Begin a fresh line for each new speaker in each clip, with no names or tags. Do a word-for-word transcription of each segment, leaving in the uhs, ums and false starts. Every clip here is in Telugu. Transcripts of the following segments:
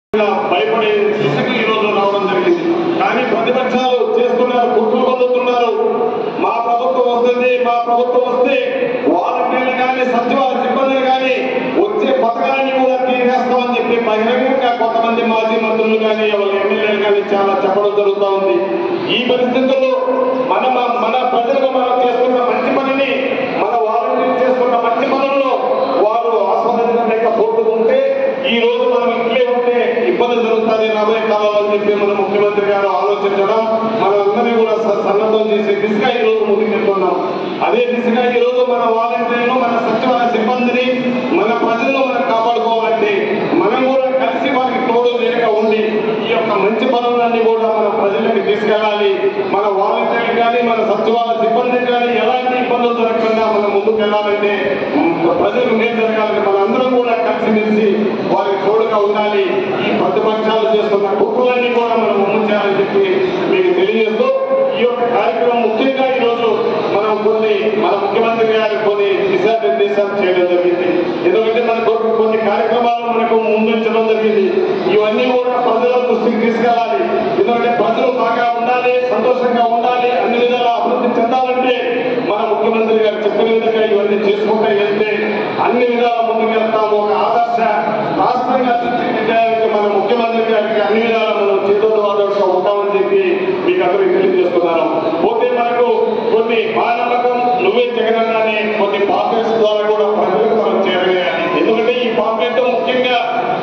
భయపడే దిశకు ఈ రోజు రావడం జరిగింది. కానీ ప్రతిపక్షాలు చేస్తున్నారు, కుట్రలు పొందుతున్నారు. మా ప్రభుత్వం వస్తుంది, మా ప్రభుత్వం వస్తే వాలంటీర్లు కానీ సచివాలయ సిబ్బందిని కానీ వచ్చే పథకాలన్నీ కూడా తీసేస్తామని చెప్పి బహిరంగంగా కొంతమంది మాజీ మంత్రులు కానీ వాళ్ళ ఎమ్మెల్యేలు కానీ చాలా చెప్పడం జరుగుతూ ఉంది. ఈ పరిస్థితుల్లో మన మన ప్రజలకు మనం చేస్తున్న మంచి పనిని, మన వాలంటీర్లు చేస్తున్న మంచి పనులను వారు ఆస్వాదించలేకపోతుంటే ఈ రోజు మనం ఇంట్లో ఉంటే ఇబ్బంది జరుగుతుంది రాబోయే కాలంలో అని చెప్పి మన ముఖ్యమంత్రి గారు ఆలోచించడం, మనందరినీ కూడా సన్నద్ధం చేసే దిశగా ఈ రోజు ముందుకెళ్తున్నాం. అదే దిశగా ఈ రోజు మన వాలంటీర్లు, మన సచివాలయ సిబ్బందిని, మన ప్రజలను మనం కాపాడుకోవాలంటే మనం కూడా కలిసి వారికి తోడు లేక ఉండి ఈ యొక్క మంచి పనులన్నీ కూడా మన ప్రజలకు తీసుకెళ్ళాలి. మన వాలంటీర్లు కానీ మన సచివాలయ సిబ్బందికి కానీ ఎలాంటి ఇబ్బందులు జరగకుండా మనం ముందుకు వెళ్ళాలంటే ప్రజలకు మేలు జరగాలంటే మనందరం కూడా కలిసిమెలిసి వారికి తోడుగా ఉండాలి. ఈ ప్రతిపక్షాలు చేస్తున్న కుట్రలన్నీ కూడా మనం అమలు చేయాలని చెప్పి మీకు తెలియజేస్తూ ఈ యొక్క కార్యక్రమం ముఖ్యంగా ఈ రోజు మనం కొన్ని మన ముఖ్యమంత్రి గారి కొన్ని దిశానిర్దేశాలు చేయడం జరిగింది. ఎందుకంటే మనకు కొన్ని కార్యక్రమాలు మనకు ముందుంచడం జరిగింది. ఇవన్నీ కూడా ప్రజల దృష్టికి తీసుకెళ్ళాలి. ఎందుకంటే ప్రజలు బాగా ఉండాలి, సంతోషంగా ఉండాలి, అన్ని విధాలా అభివృద్ధి చెందాలంటే మన ముఖ్యమంత్రి గారు చెప్పిన విధంగా ఇవన్నీ చేసుకుంటే వెళ్తే అన్ని విధాలా ముందుకు వెళ్తాము. ఒక ఆదర్శ రాష్ట్రంగా తీర్చిదిద్దడానికి మన ముఖ్యమంత్రి గారికి అన్ని విధాలా మనం చేతులతో ఆదర్శంగా ఉంటామని చెప్పి మీకు అందరికీ తెలియజేస్తున్నాను. పోతే మనకు కొన్ని మానవకం నువ్వే జగనన్నానే కొన్ని పాంప్లెట్స్ ద్వారా కూడా ప్రజలకు మనం చేరవేయాలి. ఎందుకంటే ఈ పాంప్లెట్ ముఖ్యంగా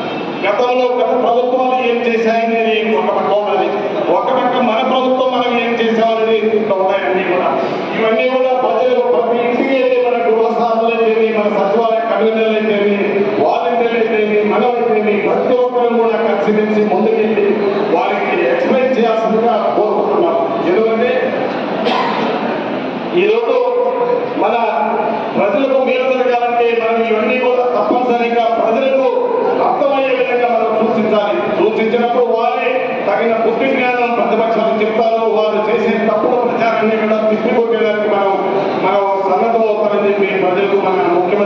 గతంలో గత ప్రభుత్వాలు ఏం చేశాయనేది ఒక పక్క ఉన్నది, ఒక పక్క మన ప్రభుత్వం మనం ఏం చేసామనేది ఇంకా ఉన్నాయన్నీ కూడా. ఇవన్నీ కూడా ప్రజలు ప్రతి ఇంటికి వెళ్ళి మన గృహస్థానాలు అయితేమి, మన సచివాలయ కన్వీనర్లు అయితేమి, వాలంటీర్లు అయితేమి, మనమైతేమి ప్రతి ఒక్కరు కూడా కలిసిమెలిసి ముందుకెళ్ళి వారికి ఎక్స్ప్లెయిన్ చేయాల్సిందిగా కోరుకుంటున్నాం. ఎందుకంటే ఈరోజు మన ప్రజలకు మేలు జరగాలంటే మనం ఇవన్నీ కూడా తప్పనిసరిగా ప్రజలకు అర్థమయ్యే విధంగా మనం సూచించాలి. సూచించినప్పుడు వారే తగిన బుద్ధి జ్ఞానం ప్రతిపక్షాలు చెప్తారు. వారు చేసే తప్పుడు ప్రచారాన్ని కూడా తిప్పికొట్టేదానికి మనం మనం సన్నద్ధం అవుతారని చెప్పి ప్రజలకు మన ముఖ్య